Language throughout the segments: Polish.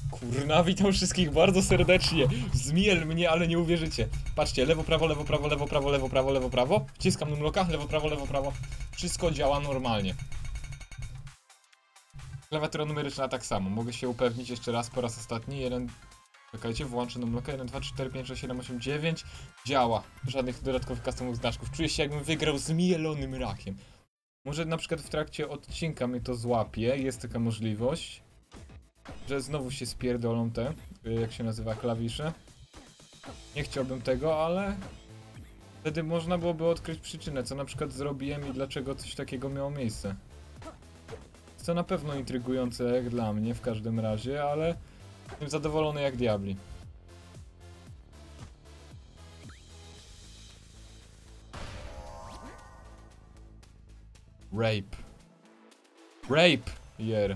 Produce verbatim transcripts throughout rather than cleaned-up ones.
Kurna, witam wszystkich bardzo serdecznie. Zmiel mnie, ale nie uwierzycie. Patrzcie, lewo, prawo, lewo, prawo, lewo, prawo, lewo, prawo, lewo, prawo. Wciskam numloka, lewo, prawo, lewo, prawo. Wszystko działa normalnie. Klawiatura numeryczna tak samo. Mogę się upewnić jeszcze raz po raz ostatni. Jeden... Czekajcie, włączę numloka. jeden, dwa, trzy, cztery, pięć, sześć, siedem, osiem, dziewięć. Działa. Żadnych dodatkowych customowych znaczków. Czuję się, jakbym wygrał z mielonym rakiem. Może na przykład w trakcie odcinka mnie to złapie. Jest taka możliwość, że znowu się spierdolą te, jak się nazywa, klawisze. Nie chciałbym tego, ale wtedy można byłoby odkryć przyczynę, co na przykład zrobiłem i dlaczego coś takiego miało miejsce. Jest to na pewno intrygujące jak dla mnie w każdym razie, ale jestem zadowolony jak diabli. Rape. Rape! Yeah.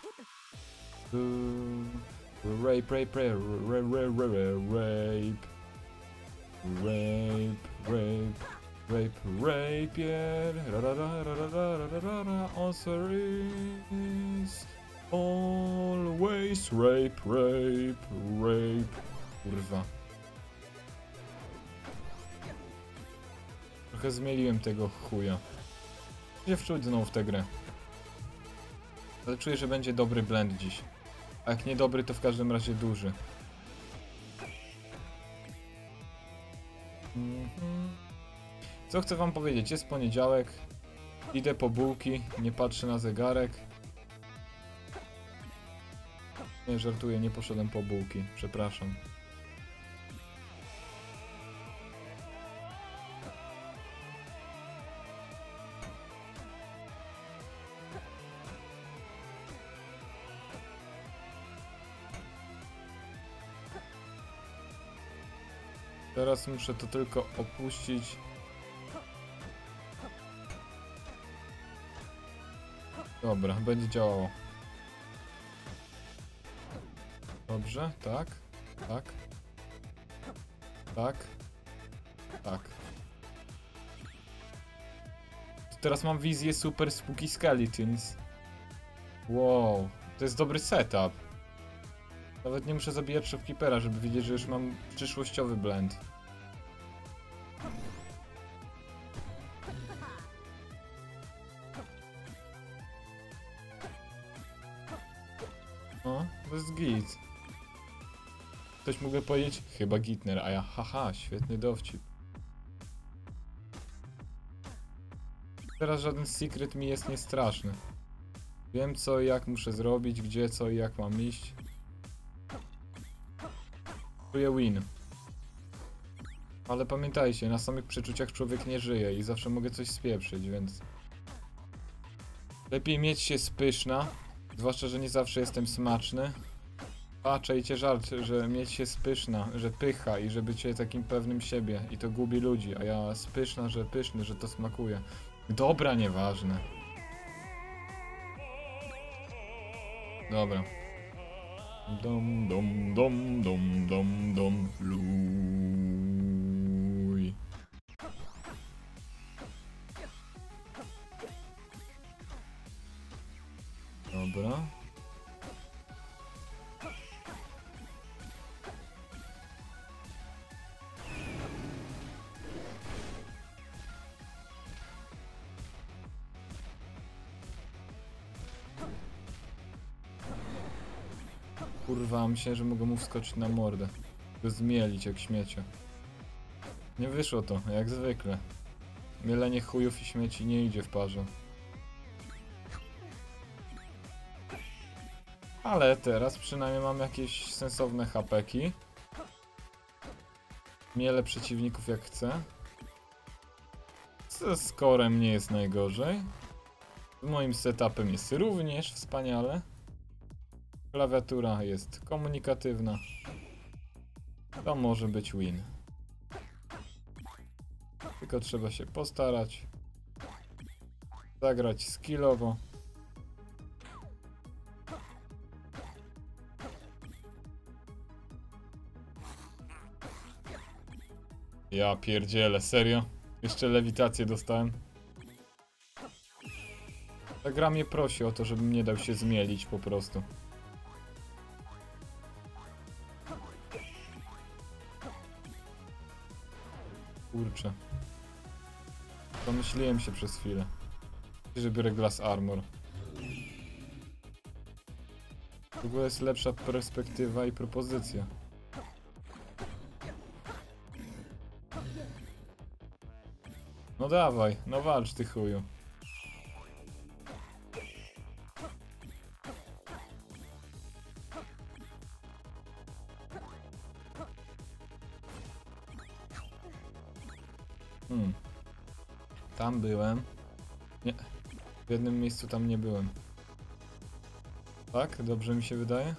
Uh, rape, rape, rape, rape, rape, rape, rape, rape, rape, rape, yeah. Ra ra ra ra ra ra ra ra. Answer is always rape, rape, rape. Kurwa. Trochę zmieliłem tego chuja. Się wczuł w tę grę. Ale czuję, że będzie dobry blend dziś. A jak nie dobry, to w każdym razie duży. Co chcę wam powiedzieć? Jest poniedziałek. Idę po bułki, nie patrzę na zegarek. Nie, żartuję, nie poszedłem po bułki. Przepraszam. Teraz muszę to tylko opuścić. Dobra, będzie działało. Dobrze, tak, tak, tak, tak. Teraz mam wizję Super Spooky Skeletons. Wow, to jest dobry setup. Nawet nie muszę zabijać shopkeepera, żeby wiedzieć, że już mam przyszłościowy blend. O, to jest git. Ktoś mógłby powiedzieć, chyba Gitner, a ja haha, świetny dowcip. Teraz żaden secret mi jest niestraszny. Wiem co i jak muszę zrobić, gdzie, co i jak mam iść. Czuję win. Ale pamiętajcie, na samych przeczuciach człowiek nie żyje i zawsze mogę coś spieprzyć, więc... Lepiej mieć się spyszna, zwłaszcza, że nie zawsze jestem smaczny. Patrzcie żart, że mieć się spyszna, że pycha i że bycie takim pewnym siebie i to gubi ludzi, a ja spyszna, że pyszny, że to smakuje. Dobra, nieważne. Dobra. Dom, dom, dom, dom, dom, dom, luj. Dobra. Kurwa, myślałem, że mogę mu wskoczyć na mordę. Go zmielić jak śmiecie. Nie wyszło to, jak zwykle. Mielenie chujów i śmieci nie idzie w parze. Ale teraz przynajmniej mam jakieś sensowne hapeki. Mielę przeciwników jak chcę. Ze skorem nie jest najgorzej. Z moim setupem jest również wspaniale. Klawiatura jest komunikatywna. To może być win. Tylko trzeba się postarać. Zagrać skillowo. Ja pierdzielę, serio? Jeszcze lewitację dostałem. Ta gra mnie prosi o to, żebym nie dał się zmielić po prostu. Kurczę. Pomyśliłem się przez chwilę, że biorę Glass Armor. W ogóle jest lepsza perspektywa i propozycja. No dawaj, no walcz ty chuju. Hmm. Tam byłem. Nie. W jednym miejscu tam nie byłem. Tak? Dobrze mi się wydaje?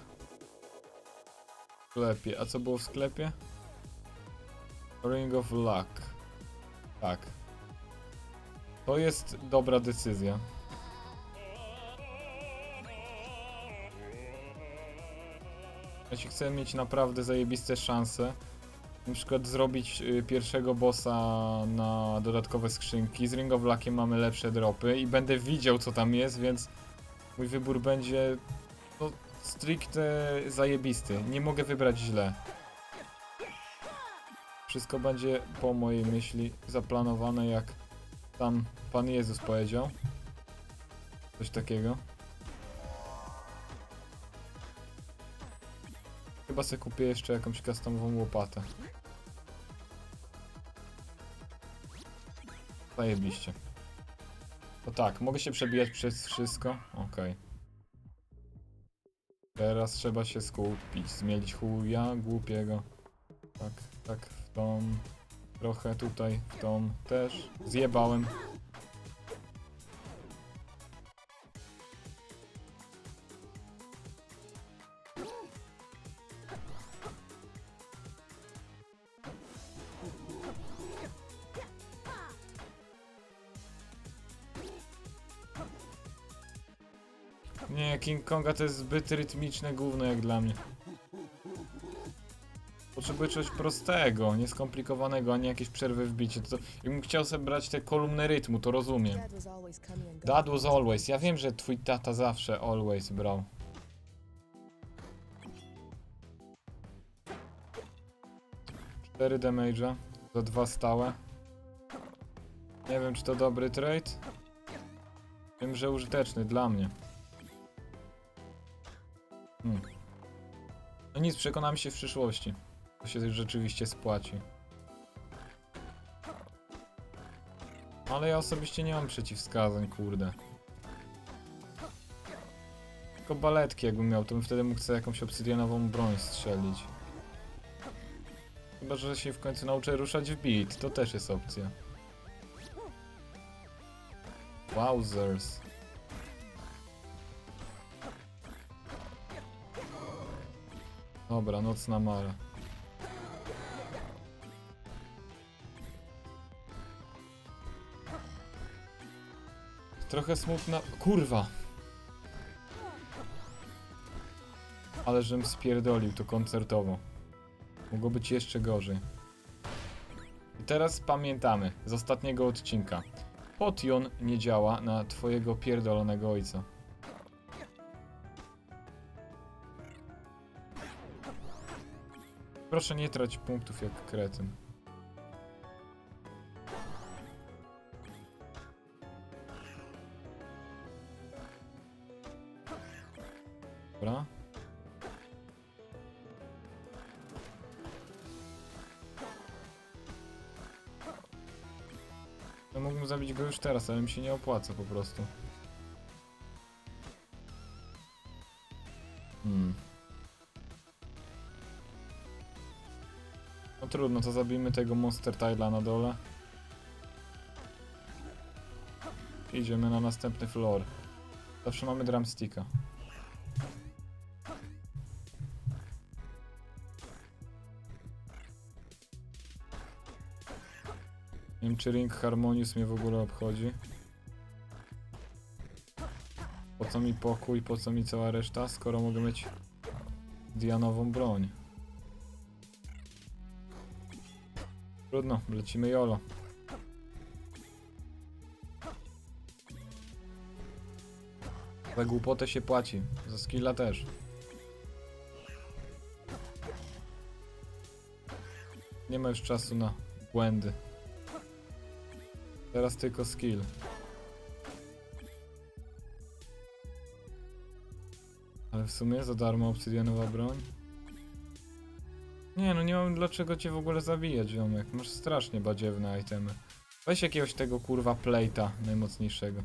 W sklepie. A co było w sklepie? Ring of Luck. Tak. To jest dobra decyzja. Jeśli chcę mieć naprawdę zajebiste szanse, na przykład zrobić y, pierwszego bossa na dodatkowe skrzynki, z Ring of Luckiem mamy lepsze dropy i będę widział co tam jest, więc mój wybór będzie no, stricte zajebisty. Nie mogę wybrać źle. Wszystko będzie po mojej myśli zaplanowane, jak tam Pan Jezus powiedział. Coś takiego. Chyba sobie kupię jeszcze jakąś customową łopatę. Zajebiście. To tak, mogę się przebijać przez wszystko? Okej. Okay. Teraz trzeba się skupić, zmielić chuja głupiego. Tak, tak, w tą... Trochę tutaj, w tą też. Zjebałem. Nie, King Konga to jest zbyt rytmiczne gówno jak dla mnie. Potrzebuję czegoś prostego, nieskomplikowanego, a nie jakieś przerwy w bicie. To, jakbym chciał sobie brać te kolumny rytmu, to rozumiem. That was always. Ja wiem, że twój tata zawsze always brał. cztery damage'a za dwa stałe. Nie wiem, czy to dobry trade. Wiem, że użyteczny dla mnie. Hmm. No nic, przekonam się w przyszłości. To się rzeczywiście spłaci. Ale ja osobiście nie mam przeciwwskazań, kurde. Tylko baletki jakbym miał, to bym wtedy mógł sobie jakąś obsydianową broń strzelić. Chyba, że się w końcu nauczę ruszać w beat, to też jest opcja. Wowzers. Dobra, nocna mara. Trochę smutna... Kurwa! Ale żem spierdolił to koncertowo. Mogło być jeszcze gorzej. I teraz pamiętamy z ostatniego odcinka. Potion nie działa na twojego pierdolonego ojca. Proszę nie trać punktów jak kretyn. Dobra. Ja mógłbym zabić go już teraz, ale mi się nie opłaca po prostu. Hmm. No trudno, to zabijmy tego Monster Tile'a na dole. Idziemy na następny floor. Zawsze mamy drumsticka. Nie wiem, czy Ring Harmonious mnie w ogóle obchodzi. Po co mi pokój, po co mi cała reszta, skoro mogę mieć dianową broń. Trudno, lecimy jolo. Za głupotę się płaci, za skilla też. Nie ma już czasu na błędy. Teraz tylko skill. Ale w sumie za darmo obsydianowa broń? Nie no, nie mam dlaczego cię w ogóle zabijać, ziomek. Masz strasznie badziewne itemy. Weź jakiegoś tego kurwa plate'a najmocniejszego.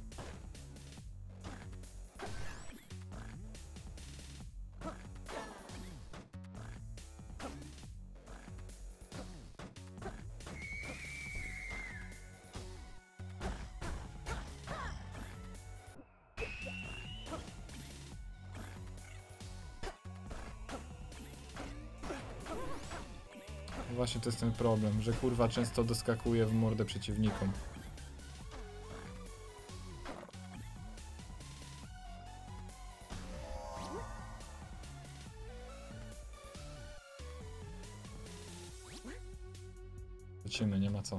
Właśnie to jest ten problem, że kurwa często doskakuje w mordę przeciwnikom. Lecimy, nie ma co.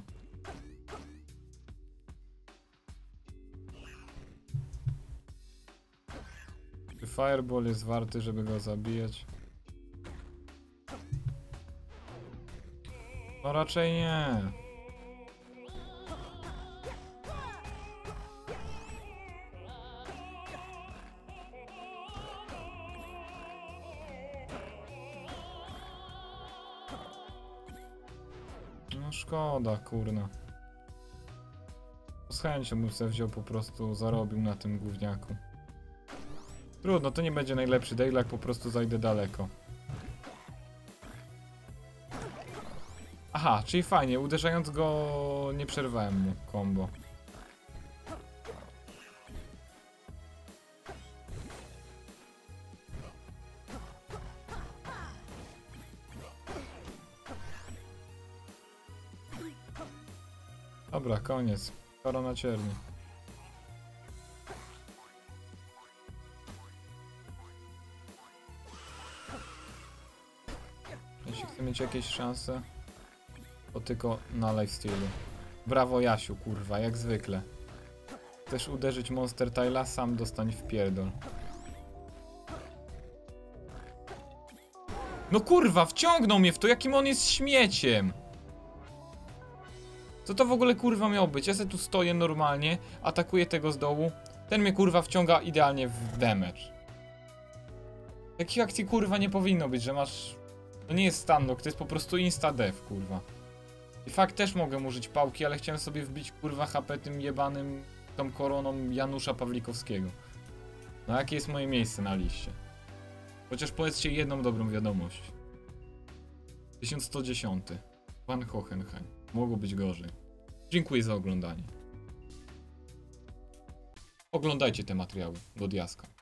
Czy Fireball jest warty, żeby go zabijać? No raczej nie. No szkoda, kurna. Z chęcią bym sobie wziął po prostu, zarobił na tym gówniaku. Trudno, to nie będzie najlepszy daily, jak po prostu zajdę daleko. Aha, czyli fajnie, uderzając go nie przerwałem mu combo. Dobra, koniec. Korona cierni. Jeśli chcę mieć jakieś szanse, to tylko na lifestealu. Brawo Jasiu, kurwa, jak zwykle. Chcesz uderzyć Monster Tile'a? Sam dostań w pierdol. No kurwa, wciągnął mnie w to, jakim on jest śmieciem! Co to w ogóle kurwa miało być? Ja se tu stoję normalnie, atakuję tego z dołu. Ten mnie kurwa wciąga idealnie w damage. Takich akcji kurwa nie powinno być, że masz... To nie jest standock, to jest po prostu insta-death, kurwa. I fakt też mogę użyć pałki, ale chciałem sobie wbić kurwa H P tym jebanym tą koroną Janusza Pawlikowskiego. No jakie jest moje miejsce na liście? Chociaż powiedzcie jedną dobrą wiadomość. tysiąc sto dziesięć. Van Hohenheim. Mogło być gorzej. Dziękuję za oglądanie. Oglądajcie te materiały do diaska.